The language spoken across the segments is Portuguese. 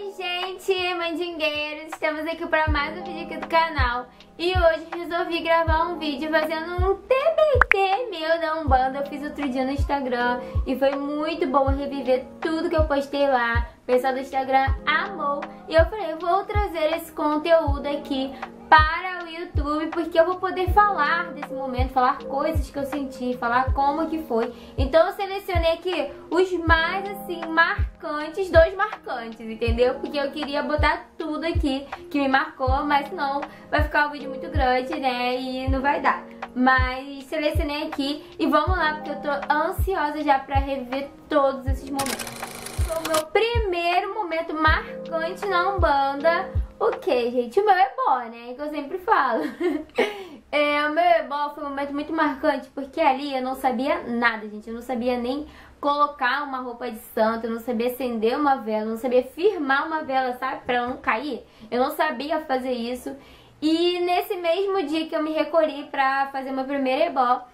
Oi gente, mandingueiros, estamos aqui para mais um vídeo aqui do canal. E hoje resolvi gravar um vídeo fazendo um TBT meu da Umbanda. Eu fiz outro dia no Instagram e foi muito bom reviver tudo que eu postei lá. O pessoal do Instagram amou. E eu falei, vou trazer esse conteúdo aqui para o YouTube, porque eu vou poder falar desse momento, falar coisas que eu senti, falar como que foi. Então eu selecionei aqui os mais assim marcantes, dois marcantes, entendeu? Porque eu queria botar tudo aqui que me marcou, mas senão vai ficar um vídeo muito grande, né? E não vai dar. Mas selecionei aqui e vamos lá, porque eu tô ansiosa já pra reviver todos esses momentos. O meu primeiro momento marcante na Umbanda. O que, gente? O meu ebó, né? Que eu sempre falo. O meu ebó foi um momento muito marcante, porque ali eu não sabia nada, gente. Eu não sabia nem colocar uma roupa de santo, eu não sabia acender uma vela, eu não sabia firmar uma vela, sabe? Pra ela não cair. Eu não sabia fazer isso. E nesse mesmo dia que eu me recolhi pra fazer meu primeiro ebó,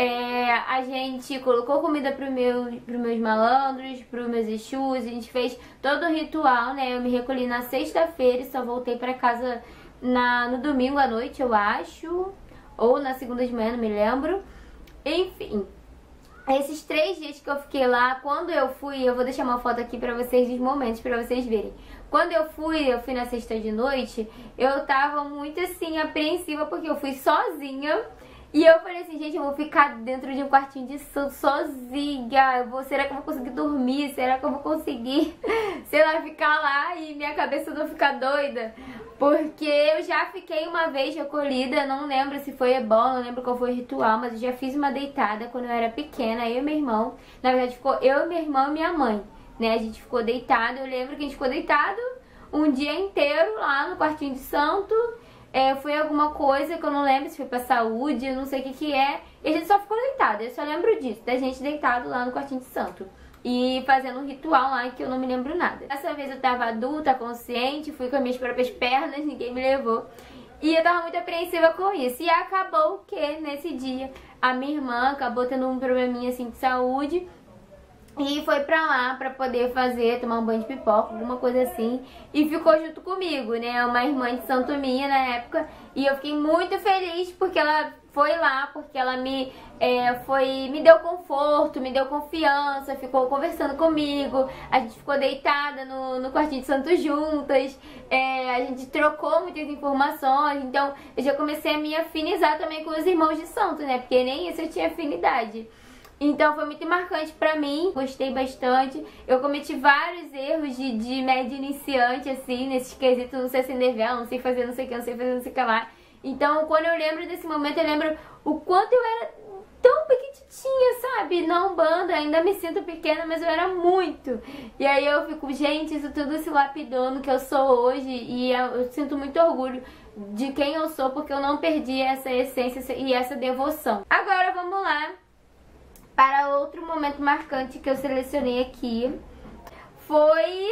a gente colocou comida pros meus malandros, pros meus exus, a gente fez todo o ritual, né? Eu me recolhi na sexta-feira e só voltei pra casa no domingo à noite, eu acho, ou na segunda de manhã, não me lembro. Enfim, esses 3 dias que eu fiquei lá, quando eu fui, eu vou deixar uma foto aqui pra vocês dos momentos, pra vocês verem. Quando eu fui na sexta de noite, eu tava muito assim, apreensiva, porque eu fui sozinha. E eu falei assim, gente, eu vou ficar dentro de um quartinho de santo sozinha. Será que eu vou conseguir dormir? Será que eu vou conseguir, sei lá, ficar lá e minha cabeça não ficar doida? Porque eu já fiquei uma vez recolhida, não lembro se foi ebó, não lembro qual foi o ritual, mas eu já fiz uma deitada quando eu era pequena, eu e meu irmão. Na verdade ficou eu, meu irmão e minha mãe, né? A gente ficou deitado, eu lembro que a gente ficou deitado um dia inteiro lá no quartinho de santo. Foi alguma coisa que eu não lembro se foi pra saúde, eu não sei o que é. E a gente só ficou deitado, eu só lembro disso, da gente deitado lá no quartinho de santo. E fazendo um ritual lá que eu não me lembro nada. Dessa vez eu tava adulta, consciente, fui com as minhas próprias pernas, ninguém me levou. E eu tava muito apreensiva com isso. E acabou que nesse dia a minha irmã acabou tendo um probleminha assim de saúde. E foi pra lá pra poder tomar um banho de pipoca, alguma coisa assim. E ficou junto comigo, né? Uma irmã de santo minha na época. E eu fiquei muito feliz porque ela foi lá, porque ela me deu conforto, me deu confiança, ficou conversando comigo. A gente ficou deitada no quartinho de santo juntas. A gente trocou muitas informações. Então eu já comecei a me afinizar também com os irmãos de santo, né? Porque nem isso eu tinha afinidade. Então foi muito marcante pra mim, gostei bastante. Eu cometi vários erros de média iniciante, assim, nesses quesitos, não sei acender vela, não sei fazer não sei o que, não sei fazer não sei o que lá. Então quando eu lembro desse momento, eu lembro o quanto eu era tão pequititinha, sabe? Na Umbanda, ainda me sinto pequena, mas eu era muito. E aí eu fico, gente, isso tudo se lapidou no que eu sou hoje. E eu sinto muito orgulho de quem eu sou, porque eu não perdi essa essência e essa devoção. Agora vamos lá para outro momento marcante que eu selecionei aqui. Foi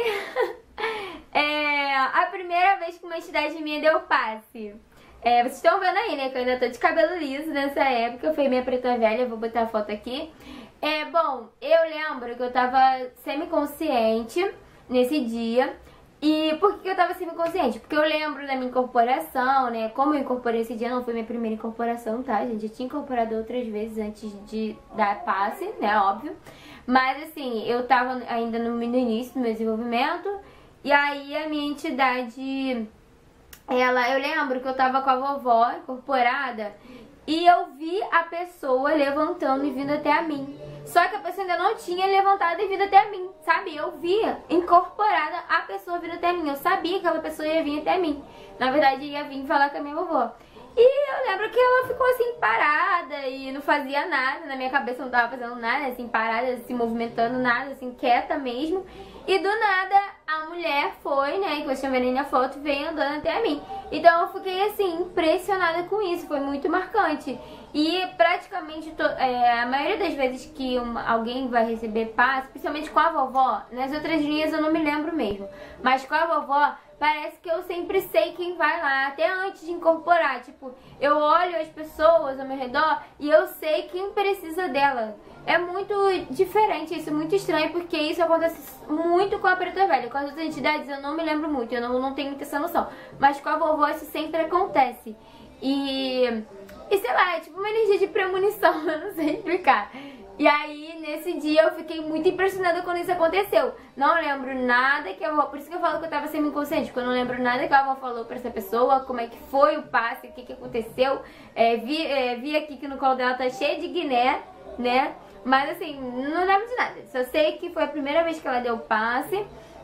a primeira vez que uma entidade minha deu passe. Vocês estão vendo aí, né, que eu ainda tô de cabelo liso nessa época. Foi minha preta velha, vou botar a foto aqui. Bom, eu lembro que eu tava semiconsciente nesse dia. E por que eu tava semiconsciente? Porque eu lembro da minha incorporação, né? Como eu incorporei esse dia, não foi minha primeira incorporação, tá, gente? Eu tinha incorporado outras vezes antes de dar passe, né? Óbvio. Mas assim, eu tava ainda no início do meu desenvolvimento. E aí a minha entidade, eu lembro que eu tava com a vovó incorporada. E eu vi a pessoa levantando e vindo até a mim. Só que a pessoa ainda não tinha levantado e vindo até a mim, sabe? Eu via incorporada a pessoa vindo até mim. Eu sabia que aquela pessoa ia vir até mim. Na verdade, ia vir falar com a minha vovó. E eu lembro que ela ficou assim parada e não fazia nada. Na minha cabeça não tava fazendo nada, assim, parada, se movimentando, nada, assim, quieta mesmo. E do nada a mulher foi, né, que vocês estão vendo aí na foto, veio andando até a mim. Então eu fiquei assim, impressionada com isso, foi muito marcante. E praticamente a maioria das vezes que alguém vai receber passe, principalmente com a vovó, nas outras linhas eu não me lembro mesmo, mas com a vovó parece que eu sempre sei quem vai lá, até antes de incorporar. Tipo, eu olho as pessoas ao meu redor e eu sei quem precisa dela. É muito diferente isso, muito estranho, porque isso acontece muito com a Preta Velha. Com as outras entidades eu não me lembro muito, eu não tenho muita essa noção. Mas com a vovó isso sempre acontece. E sei lá, é tipo uma energia de premonição, eu não sei explicar. E aí, nesse dia, eu fiquei muito impressionada quando isso aconteceu. Não lembro nada que a avó... Por isso que eu falo que eu tava semi-inconsciente, porque eu não lembro nada que a avó falou pra essa pessoa, como é que foi o passe, o que que aconteceu. Vi aqui que no colo dela tá cheio de guiné, né? Mas assim, não lembro de nada. Só sei que foi a primeira vez que ela deu o passe.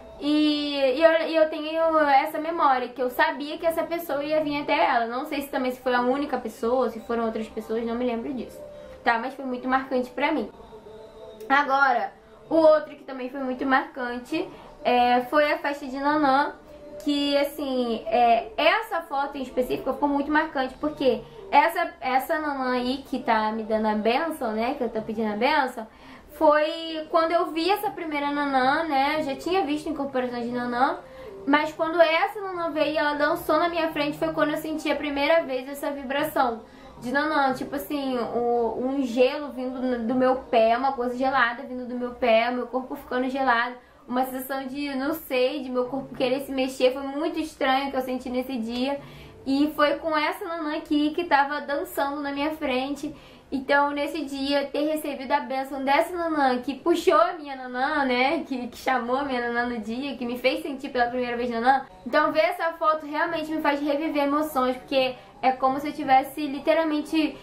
E eu tenho essa memória, que eu sabia que essa pessoa ia vir até ela. Não sei se também se foi a única pessoa, se foram outras pessoas, não me lembro disso. Tá, mas foi muito marcante pra mim. Agora, o outro que também foi muito marcante foi a festa de Nanã. Que assim, essa foto em específico foi muito marcante, porque essa Nanã aí que tá me dando a bênção, né, que eu tô pedindo a bênção, foi quando eu vi essa primeira Nanã, né, eu já tinha visto incorporações de Nanã, mas quando essa Nanã veio e ela dançou na minha frente, foi quando eu senti a primeira vez essa vibração de Nanã, tipo assim, um gelo vindo do meu pé, uma coisa gelada vindo do meu pé, o meu corpo ficando gelado, uma sensação de, não sei, de meu corpo querer se mexer, foi muito estranho que eu senti nesse dia. E foi com essa Nanã aqui que tava dançando na minha frente. Então, nesse dia, ter recebido a bênção dessa Nanã, que puxou a minha Nanã, né, que chamou a minha Nanã no dia, que me fez sentir pela primeira vez Nanã. Então, ver essa foto realmente me faz reviver emoções, porque é como se eu tivesse literalmente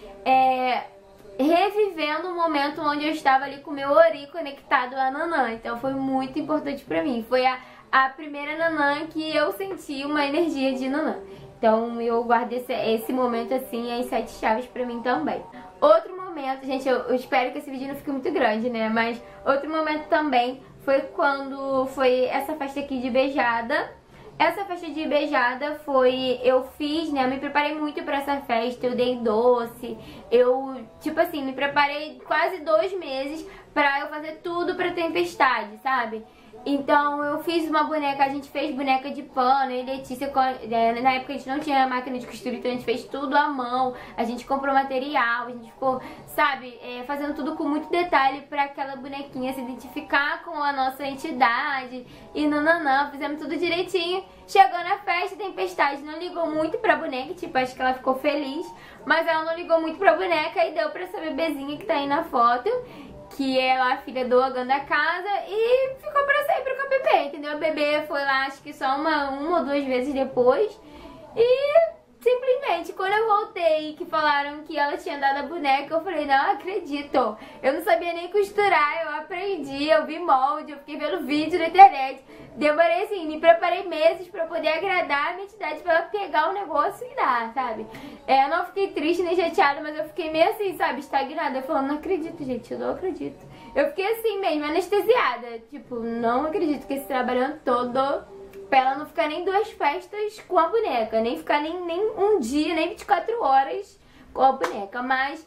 revivendo o momento onde eu estava ali com o meu ori conectado à Nanã. Então foi muito importante pra mim. Foi a primeira Nanã que eu senti uma energia de Nanã. Então eu guardo esse momento assim, as 7 chaves pra mim também. Outro momento, gente, eu espero que esse vídeo não fique muito grande, né? Mas outro momento também foi quando foi essa festa aqui de beijada. Essa festa de beijada eu fiz, né, eu me preparei muito pra essa festa, eu dei doce, tipo assim, me preparei quase 2 meses pra eu fazer tudo pra tempestade, sabe? Então eu fiz uma boneca, a gente fez boneca de pano, e Letícia, na época a gente não tinha máquina de costura, então a gente fez tudo à mão, a gente comprou material, a gente ficou, sabe, fazendo tudo com muito detalhe pra aquela bonequinha se identificar com a nossa entidade, e nananã, fizemos tudo direitinho. Chegou na festa, Tempestade não ligou muito pra boneca, tipo, acho que ela ficou feliz, mas ela não ligou muito pra boneca e deu pra essa bebezinha que tá aí na foto, que é a filha do Ogan da casa, e ficou pra sempre com a bebê, entendeu? A bebê foi lá, acho que só uma ou 2 vezes depois, e simplesmente, quando eu voltei, que falaram que ela tinha dado a boneca, eu falei, não acredito, eu não sabia nem costurar, eu aprendi, eu vi molde, eu fiquei vendo vídeo na internet, demorei assim, me preparei meses pra poder agradar a minha entidade, pra ela pegar o negócio e dar, sabe? Eu não fiquei triste nem chateada, mas eu fiquei meio assim, sabe, estagnada, eu falando, não acredito, gente, eu não acredito. Eu fiquei assim mesmo, anestesiada, tipo, não acredito que esse trabalho todo, pra ela não ficar nem 2 festas com a boneca, nem ficar nem um dia, nem 24 horas com a boneca, mas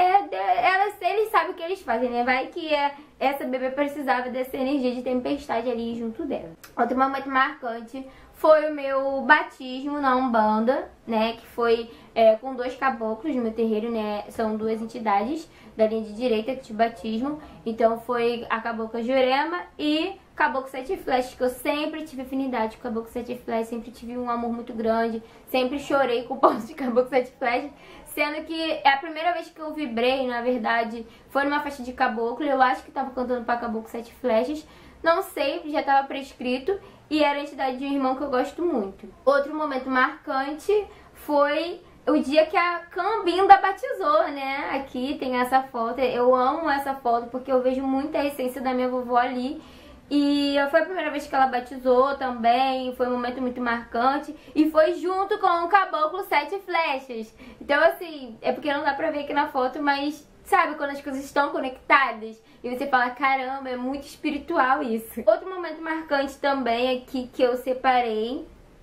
eles sabem o que eles fazem, né? Vai que essa bebê precisava dessa energia de tempestade ali junto dela. Outro momento marcante foi o meu batismo na Umbanda, né? Que foi com 2 caboclos no meu terreiro, né? São 2 entidades da linha de direita de batismo. Então foi a cabocla Jurema e Caboclo 7 Flechas, que eu sempre tive afinidade com Caboclo 7 Flechas, sempre tive um amor muito grande, sempre chorei com o ponto de Caboclo 7 Flechas, sendo que é a primeira vez que eu vibrei, na verdade, foi numa festa de caboclo, eu acho que tava cantando pra Caboclo 7 Flechas, não sei, já tava prescrito, e era a entidade de um irmão que eu gosto muito. Outro momento marcante foi o dia que a Cambinda batizou, né? Aqui tem essa foto, eu amo essa foto porque eu vejo muita essência da minha vovó ali. E foi a primeira vez que ela batizou também, foi um momento muito marcante. E foi junto com o Caboclo 7 Flechas. Então assim, é porque não dá pra ver aqui na foto, mas sabe quando as coisas estão conectadas? E você fala, caramba, é muito espiritual isso. Outro momento marcante também aqui que eu separei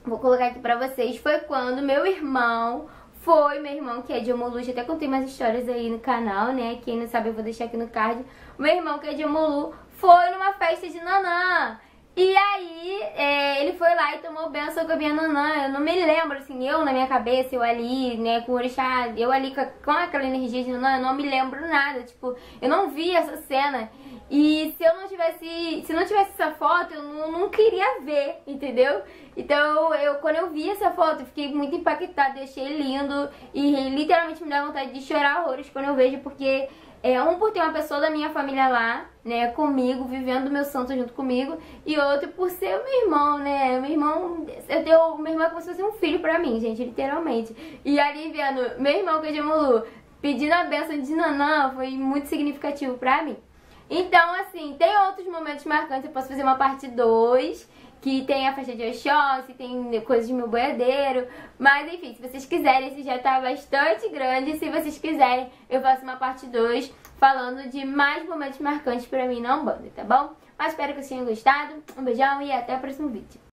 vou colocar aqui pra vocês, foi quando meu irmão que é de Omolu, já até contei mais histórias aí no canal, né? Quem não sabe eu vou deixar aqui no card. O meu irmão, que é de Omolu, foi numa festa de Nanã. E aí, ele foi lá e tomou benção com a minha Nanã. Eu não me lembro, assim, eu na minha cabeça, eu ali, né, com o orixá, eu ali com aquela energia de Nanã, eu não me lembro nada. Tipo, eu não vi essa cena. E se não tivesse essa foto, eu não queria ver, entendeu? Então, quando eu vi essa foto, eu fiquei muito impactada, eu achei lindo. E literalmente me dá vontade de chorar horrores quando eu vejo, porque... por ter uma pessoa da minha família lá, né, comigo, vivendo o meu santo junto comigo, e outro por ser o meu irmão, né, o meu irmão é como se fosse um filho pra mim, gente, literalmente. E ali vendo meu irmão, que é de Omolu, pedindo a bênção de Nanã, foi muito significativo pra mim. Então, assim, tem outros momentos marcantes, eu posso fazer uma parte 2, que tem a festa de Oxóssi, tem coisas de meu boiadeiro. Mas enfim, se vocês quiserem, esse já tá bastante grande. Se vocês quiserem, eu faço uma parte 2 falando de mais momentos marcantes pra mim na Umbanda, tá bom? Mas espero que vocês tenham gostado. Um beijão e até o próximo vídeo.